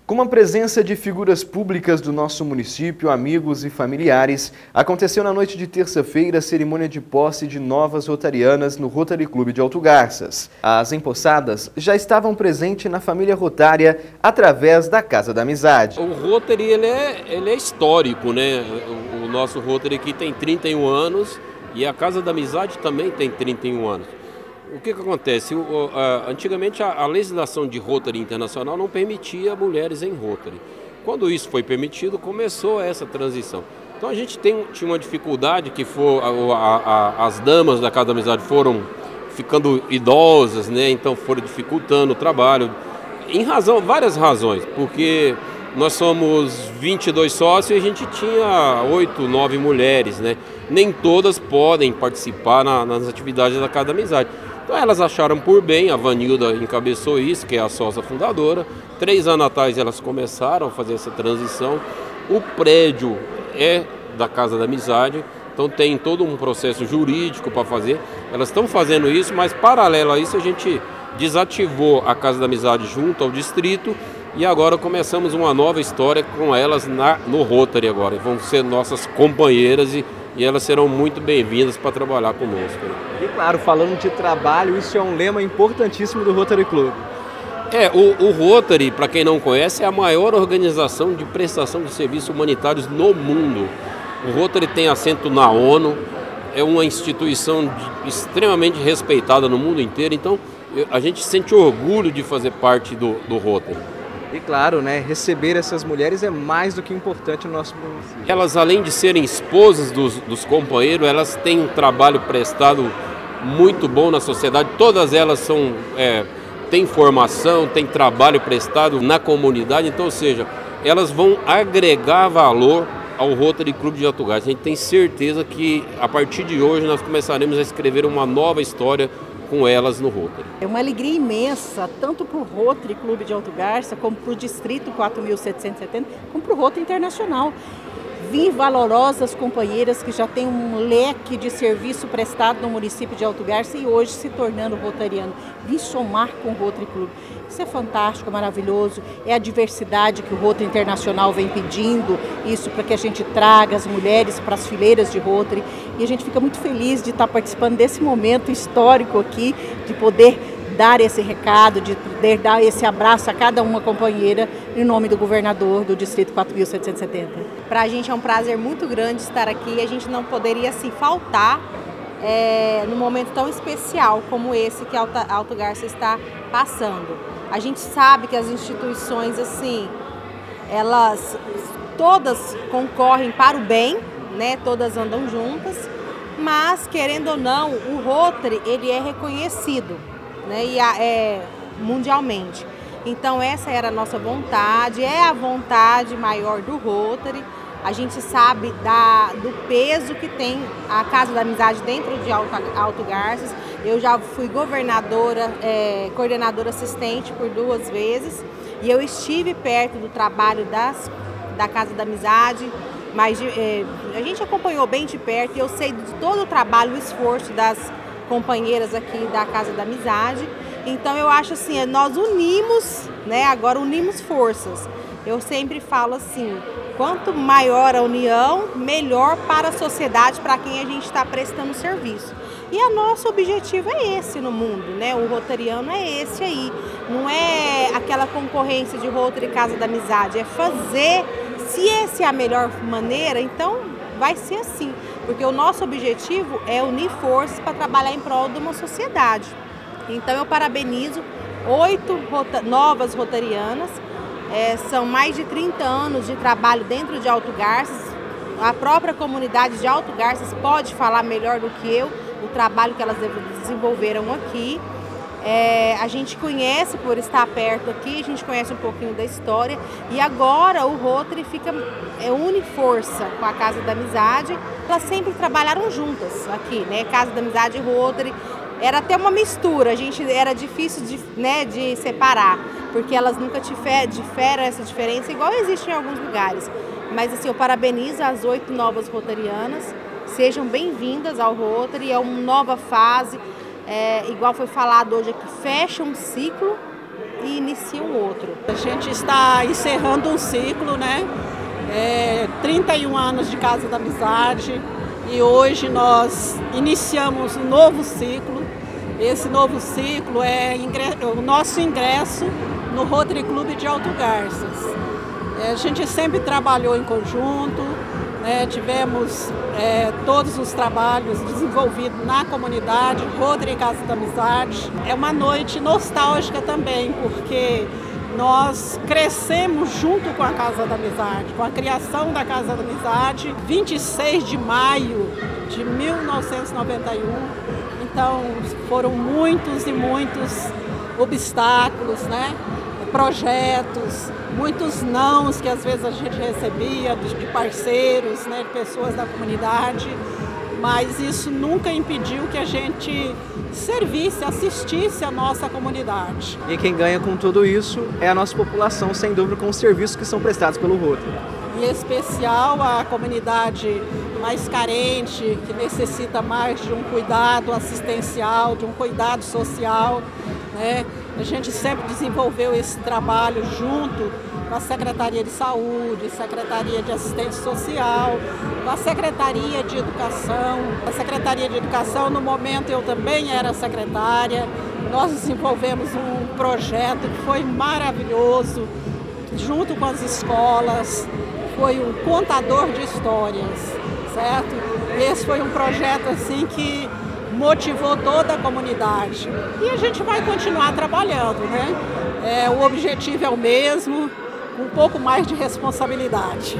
Com a presença de figuras públicas do nosso município, amigos e familiares, aconteceu na noite de terça-feira a cerimônia de posse de novas rotarianas no Rotary Clube de Alto Garças. As empossadas já estavam presentes na família rotária através da Casa da Amizade. O Rotary ele é histórico, né? O nosso Rotary aqui tem 31 anos e a Casa da Amizade também tem 31 anos. O que acontece? Antigamente a legislação de Rotary internacional não permitia mulheres em Rotary. Quando isso foi permitido, começou essa transição. Então a gente tinha uma dificuldade que as damas da Casa da Amizade foram ficando idosas, né? Então foram dificultando o trabalho, várias razões, porque nós somos 22 sócios e a gente tinha 8, 9 mulheres, né? Nem todas podem participar nas atividades da Casa da Amizade. Então elas acharam por bem, a Vanilda encabeçou isso, que é a sócia fundadora. 3 anos atrás elas começaram a fazer essa transição. O prédio é da Casa da Amizade, então tem todo um processo jurídico para fazer. Elas estão fazendo isso, mas paralelo a isso a gente desativou a Casa da Amizade junto ao distrito e agora começamos uma nova história com elas no Rotary agora. Vão ser nossas companheiras e elas serão muito bem-vindas para trabalhar conosco. E claro, falando de trabalho, isso é um lema importantíssimo do Rotary Club. O Rotary, para quem não conhece, é a maior organização de prestação de serviços humanitários no mundo. O Rotary tem assento na ONU, é uma instituição extremamente respeitada no mundo inteiro, então a gente sente orgulho de fazer parte do Rotary. E claro, né, receber essas mulheres é mais do que importante no nosso município. Elas, além de serem esposas dos companheiros, elas têm um trabalho prestado muito bom na sociedade. Todas elas têm formação, têm trabalho prestado na comunidade. Então, ou seja, elas vão agregar valor ao Rotary Clube de Alto Garças. A gente tem certeza que, a partir de hoje, nós começaremos a escrever uma nova história com elas no Rotary. É uma alegria imensa, tanto para o Rotary Clube de Alto Garças, como para o Distrito 4.770, como para o Rotary Internacional. Vim valorosas companheiras que já têm um leque de serviço prestado no município de Alto Garças e hoje se tornando rotariano. Vim somar com o Rotary Clube. Isso é fantástico, é maravilhoso. É a diversidade que o Rotary Internacional vem pedindo, isso para que a gente traga as mulheres para as fileiras de Rotary. E a gente fica muito feliz de estar participando desse momento histórico aqui, de poder dar esse recado, de poder dar esse abraço a cada uma companheira em nome do governador do Distrito 4.770. Para a gente é um prazer muito grande estar aqui, a gente não poderia assim faltar num momento tão especial como esse que Alto Garças está passando. A gente sabe que as instituições assim, elas todas concorrem para o bem, né? Todas andam juntas, mas querendo ou não, o Rotary ele é reconhecido, né? Mundialmente. Então essa era a nossa vontade, é a vontade maior do Rotary. A gente sabe do peso que tem a Casa da Amizade dentro de Alto Garças. Eu já fui governadora, coordenadora assistente por 2 vezes e eu estive perto do trabalho da Casa da Amizade, mas a gente acompanhou bem de perto e eu sei de todo o trabalho, o esforço das companheiras aqui da Casa da Amizade. Então eu acho assim, nós unimos, né? Agora unimos forças. Eu sempre falo assim, quanto maior a união, melhor para a sociedade, para quem a gente está prestando serviço. E o nosso objetivo é esse no mundo, né? O rotariano é esse aí. Não é aquela concorrência de Rotary e Casa da Amizade, é fazer, se essa é a melhor maneira, então vai ser assim. Porque o nosso objetivo é unir forças para trabalhar em prol de uma sociedade. Então eu parabenizo 8 novas rotarianas, são mais de 30 anos de trabalho dentro de Alto Garças. A própria comunidade de Alto Garças pode falar melhor do que eu o trabalho que elas desenvolveram aqui. A gente conhece por estar perto aqui, a gente conhece um pouquinho da história e agora o Rotary une força com a Casa da Amizade. Elas sempre trabalharam juntas aqui, né? Casa da Amizade e Rotary. Era até uma mistura, era difícil de separar, porque elas nunca tiveram essa diferença, igual existe em alguns lugares. Mas assim, eu parabenizo as 8 novas rotarianas, sejam bem-vindas ao Rotary, é uma nova fase, igual foi falado hoje aqui, fecha um ciclo e inicia um outro. A gente está encerrando um ciclo, né? 31 anos de Casa da Amizade, e hoje nós iniciamos um novo ciclo. Esse novo ciclo é o nosso ingresso no Rotary Clube de Alto Garças. A gente sempre trabalhou em conjunto, né? Tivemos todos os trabalhos desenvolvidos na comunidade, Rotary Casa da Amizade. É uma noite nostálgica também, porque nós crescemos junto com a Casa da Amizade, com a criação da Casa da Amizade, 26 de maio de 1991. Então, foram muitos e muitos obstáculos, né? Projetos, muitos nãos que às vezes a gente recebia de parceiros, né? De pessoas da comunidade, mas isso nunca impediu que a gente servisse, assistisse a nossa comunidade. E quem ganha com tudo isso é a nossa população, sem dúvida, com os serviços que são prestados pelo Rotary. Em especial a comunidade mais carente, que necessita mais de um cuidado assistencial, de um cuidado social, né? A gente sempre desenvolveu esse trabalho junto com a Secretaria de Saúde, Secretaria de Assistência Social, com a Secretaria de Educação. A Secretaria de Educação, no momento, eu também era secretária. Nós desenvolvemos um projeto que foi maravilhoso, junto com as escolas. Foi um contador de histórias, certo? Esse foi um projeto assim que motivou toda a comunidade. E a gente vai continuar trabalhando, né? O objetivo é o mesmo, com um pouco mais de responsabilidade.